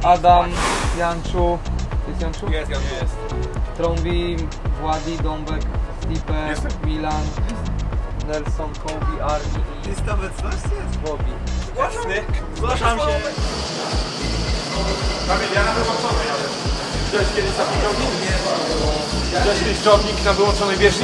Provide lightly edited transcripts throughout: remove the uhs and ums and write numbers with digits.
Adam, Janczu. Jest Janczu? Jest, jest. Trąbi, Władi, Dąbek, Stipe, Milan, Nelson, Kobe, Arni i Jest obecność? Jest. Bobby. Jasny. Zgłaszam się. Kamil, ja na wyłączonej jadę. Widziałeś kiedyś taki jogging? Nie. Widziałeś kiedyś jogging na wyłączonej bieżni?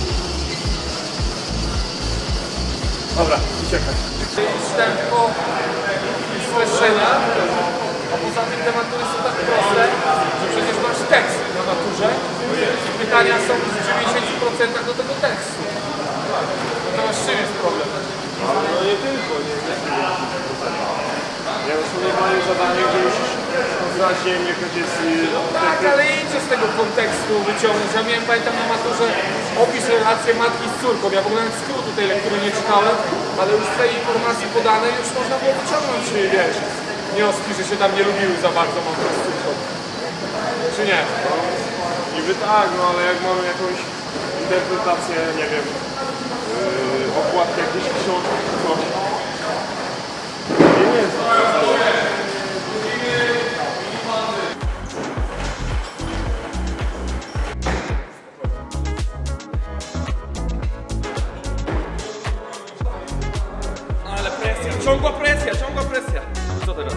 Dobra, uciekaj. Tempo i streszczenia, a poza tym te matury są tak proste, że przecież masz tekst na maturze i pytania są w 90% do tego tekstu. No to z czym jest problem? No nie tylko, nie. Ja rozumiem, mają zadanie gdzieś znać, nie wiem, jakaś jest... Tak, ale idźcie z tego kontekstu wyciągnąć. Ja miałem, pamiętam na maturze opis relacji matki z córką. Ja w ogóle nawet skrótu tej lektury nie czytałem, ale już z tej informacji podanej już można było wyciągnąć, wiesz, wnioski, że się tam nie lubiły za bardzo matka z córką. Czy nie? No, niby tak, no ale jak mamy jakąś interpretację, nie wiem, okładki jakiejś książki czy coś, nie jest to. Ale presja, ciągła presja, ciągła presja. Co teraz?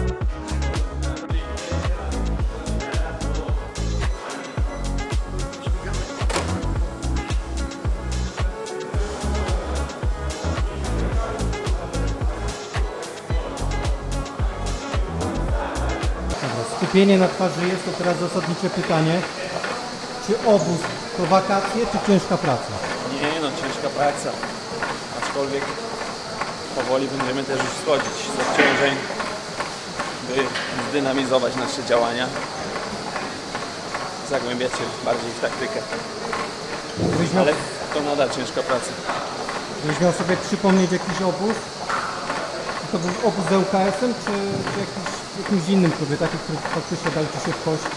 Skupienie na twarzy jest, to teraz zasadnicze pytanie. Czy obóz to wakacje, czy ciężka praca? Nie no, ciężka praca. Aczkolwiek powoli będziemy też już schodzić z obciążeń, by zdynamizować nasze działania. Zagłębiać się bardziej w taktykę. Ale to nadal ciężka praca. Gdybyś miał sobie przypomnieć jakiś obóz, to był obóz z ŁKS-em, czy jakimś innym klubie, taki, który faktycznie dał Ci się w kość?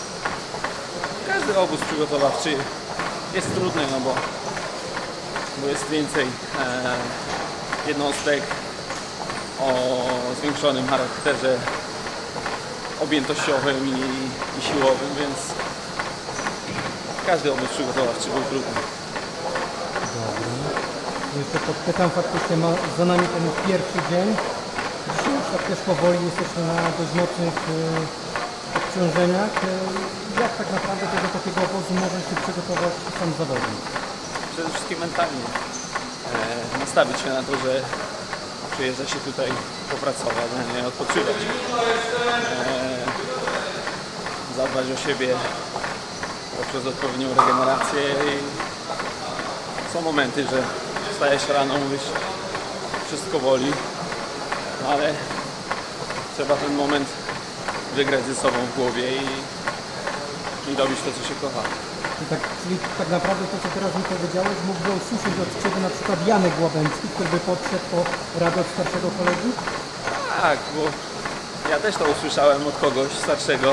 Każdy obóz przygotowawczy jest trudny, no bo jest więcej jednostek o zwiększonym charakterze objętościowym i siłowym, więc każdy obóz przygotowawczy był trudny. Dobra. Jeszcze podpytam, faktycznie za nami ten pierwszy dzień. Dzisiaj już tak też powoli jesteśmy na dość mocnych obciążeniach. Jak tak naprawdę do takiego obozu może się przygotować sam zawodnik? Przede wszystkim mentalnie nastawić się na to, że przyjeżdża się tutaj popracować, a nie odpoczywać. Zadbać o siebie poprzez odpowiednią regenerację i są momenty, że wstajesz rano, mówisz, wszystko boli, no ale trzeba ten moment wygrać ze sobą w głowie i robić to, co się kocha. Czyli tak naprawdę to, co teraz mi powiedziałeś, mógłby usłyszeć od Ciebie na przykład Janek Łabęcki, który by podszedł po radę od starszego kolegi? Tak, bo ja też to usłyszałem od kogoś starszego.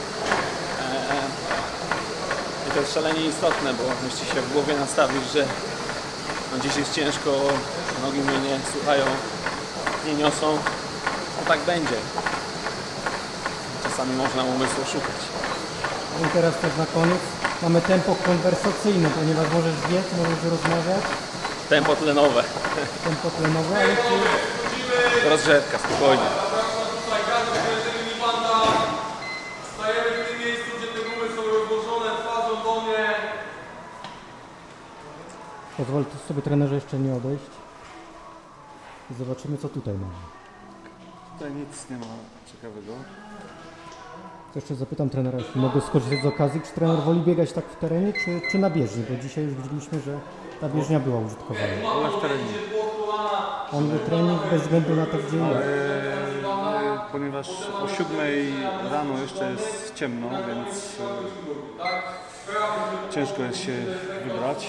I to jest szalenie istotne, bo jeśli się w głowie nastawisz, że no dziś jest ciężko, nogi mnie nie słuchają, nie niosą, to tak będzie. Czasami można umysł oszukać. I teraz też na koniec mamy tempo konwersacyjne, ponieważ możesz biec, możesz rozmawiać. Tempo tlenowe. Tempo tlenowe, ale czy... Rozgrzewka, spokojnie. Stajemy w tym miejscu, gdzie te gumy są rozłożone twarzą do mnie. Pozwól sobie, trenerze, jeszcze nie odejść. Zobaczymy, co tutaj mamy. Tutaj nic nie ma ciekawego. To jeszcze zapytam trenera, jeśli mogę skorzystać z okazji, czy trener woli biegać tak w terenie, czy na bieżni? Bo dzisiaj już widzieliśmy, że ta bieżnia była użytkowana. Ale w terenie. On trening bez względu na to, gdzie jest. Ponieważ o 7 rano jeszcze jest ciemno, więc ciężko jest się wybrać.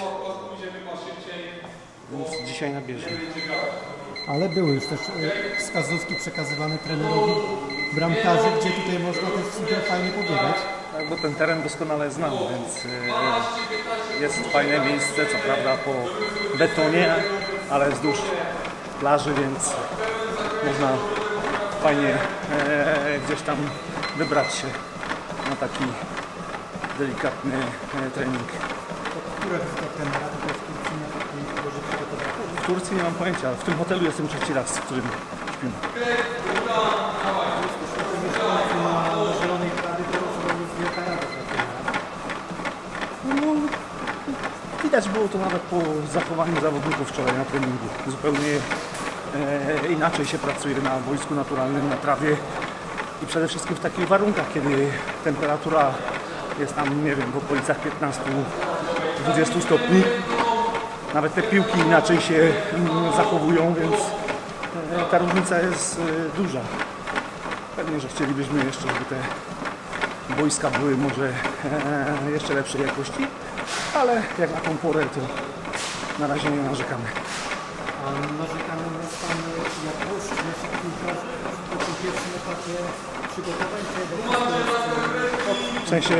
Więc dzisiaj na bieżni. Ale były już też wskazówki przekazywane trenerowi bramkarzy, gdzie tutaj można też super fajnie pobiegać. Tak, bo ten teren doskonale znam, więc jest fajne miejsce, co prawda po betonie, ale wzdłuż plaży, więc można fajnie gdzieś tam wybrać się na taki delikatny trening. Która wizyta trenera tutaj w Turcji na takim może przygotować? W Turcji nie mam pojęcia, ale w tym hotelu jestem trzeci raz, w którym śpimy. Na zielonej trawie to jest wielka radość dla trenera. No, widać było to nawet po zachowaniu zawodników wczoraj na treningu. Zupełnie inaczej się pracuje na boisku naturalnym, na trawie i przede wszystkim w takich warunkach, kiedy temperatura jest tam, nie wiem, w okolicach 15-20 stopni. Nawet te piłki inaczej się zachowują, więc ta różnica jest duża. Pewnie, że chcielibyśmy jeszcze, żeby te boiska były może jeszcze lepszej jakości, ale jak na tą porę to na razie nie narzekamy. A narzekamy na stan jakości naszych piłkarzy po tym pierwszym etapie przygotowań W sensie,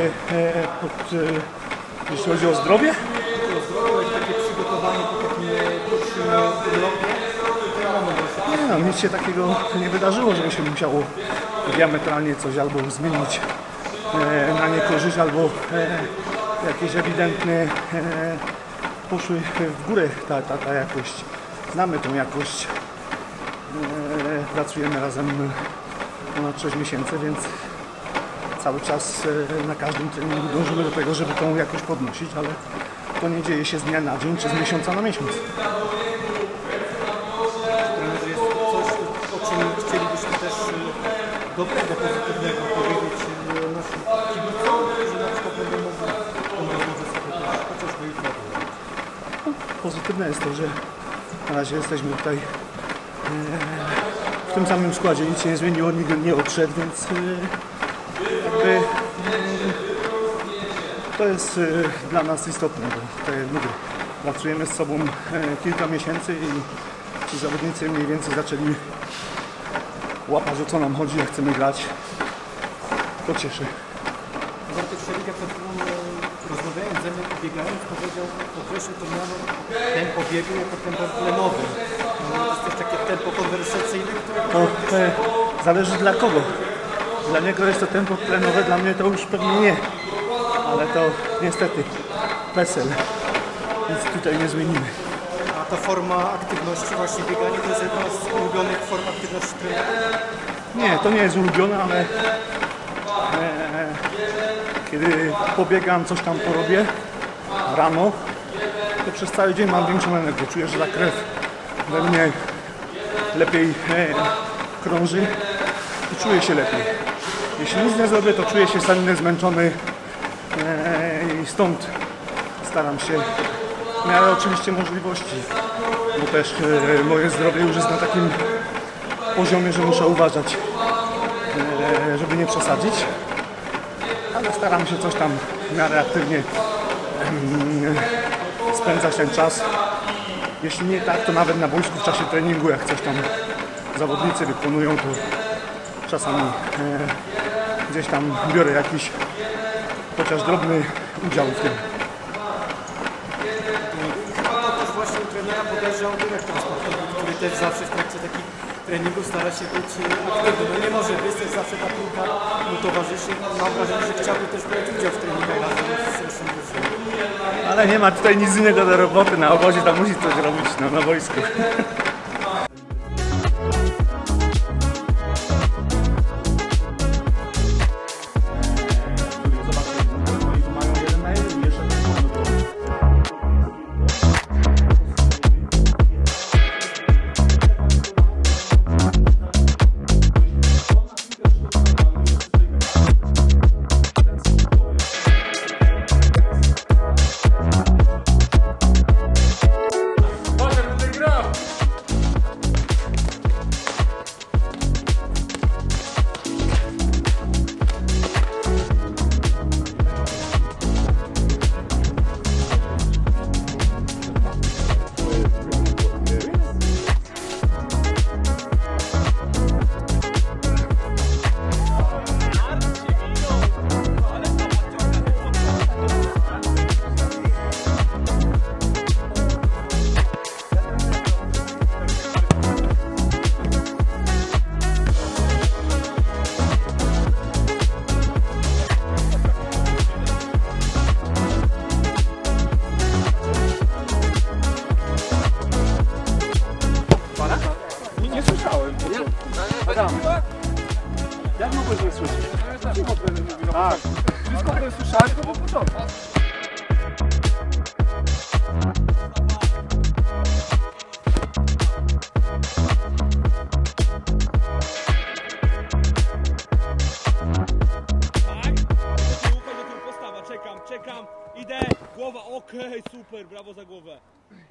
jeśli chodzi o zdrowie? takie przygotowanie po takim pierwszym urlopie. Nie no, nic się takiego nie wydarzyło, żeby się musiało diametralnie coś albo zmienić na niekorzyść, albo jakieś ewidentne poszły w górę ta jakość. Znamy tą jakość. Pracujemy razem ponad 6 miesięcy, więc cały czas na każdym treningu dążymy do tego, żeby tą jakość podnosić, ale to nie dzieje się z dnia na dzień czy z miesiąca na miesiąc. Trenerze, jest coś, o czym chcielibyśmy też dobrego, pozytywnego powiedzieć naszym kibicom, że na przykład będą mogli tą rozmowę sobie też chociażby jutro odbywać. Pozytywne jest to, że na razie jesteśmy tutaj w tym samym składzie, nic się nie zmieniło, nikt nie odszedł, więc jakby to jest dla nas istotne, bo tak jak mówię, pracujemy z sobą kilka miesięcy i ci zawodnicy mniej więcej zaczęli łapać, o co nam chodzi, jak chcemy grać. To cieszy. Bartek Szelika przed chwilą rozmawiając ze mną i biegając powiedział, określił to miano tempo biegu jako tempo tlenowe. To jest też takie tempo konwersacyjne, które... To zależy dla kogo. Dla niego jest to tempo tlenowe, dla mnie to już pewnie nie. Ale to niestety PESEL. Nic tutaj nie zmienimy. A ta forma aktywności, właśnie bieganie, to jest jedna z ulubionych form aktywności trenera? Nie, to nie jest ulubione, ale kiedy pobiegam, coś tam porobię rano, to przez cały dzień mam większą energię. Czuję, że ta krew we mnie lepiej krąży i czuję się lepiej. Jeśli nic nie zrobię, to czuję się senny, zmęczony i stąd staram się w miarę oczywiście możliwości, bo też moje zdrowie już jest na takim poziomie, że muszę uważać, żeby nie przesadzić, ale staram się coś tam w miarę aktywnie spędzać ten czas. Jeśli nie tak, to nawet na boisku w czasie treningu, jak coś tam zawodnicy wykonują, to czasami gdzieś tam biorę jakiś chociaż drobny udział w tym. Chyba to też właśnie u trenera podejrzał dyrektor sportowy, który też zawsze w trakcie takich treningów stara się być aktywny. No nie może być, też zawsze ta piłka mu towarzyszy. Mam wrażenie, że chciałby też brać udział w treningach razem z naszym drużyną. Ale nie ma tutaj nic innego do roboty, na obozie tam musi coś robić na boisku. Tak. Wszystko, które słyszałem, to był początek. Postawa, czekam, idę, głowa, okej, super, brawo za głowę.